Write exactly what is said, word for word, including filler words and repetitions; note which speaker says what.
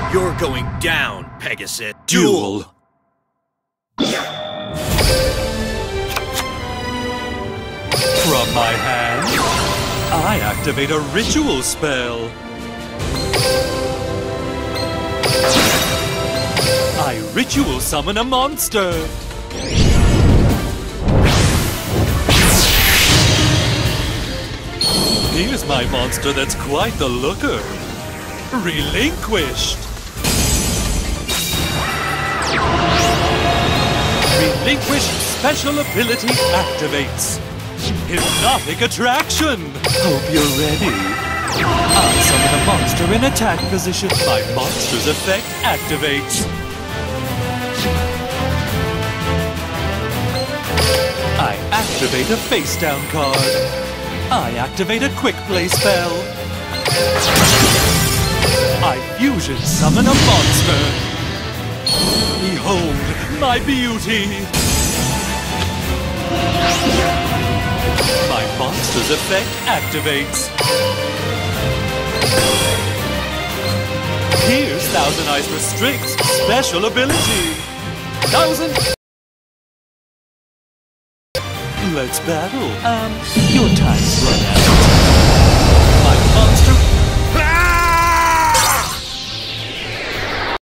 Speaker 1: You're going down, Pegasus.
Speaker 2: Duel. From my hand, I activate a ritual spell. I ritual summon a monster. Here's my monster that's quite the looker. Relinquished. Relinquished special ability activates. Hypnotic attraction. Hope you're ready. I summon a monster in attack position. My monster's effect activates. I activate a face down card. I activate a quick play spell. I fusion summon a monster. Behold my beauty. My monster's effect activates. Here's Thousand Eyes Restricts special ability. Thousand... Let's battle. Um, your time's run out.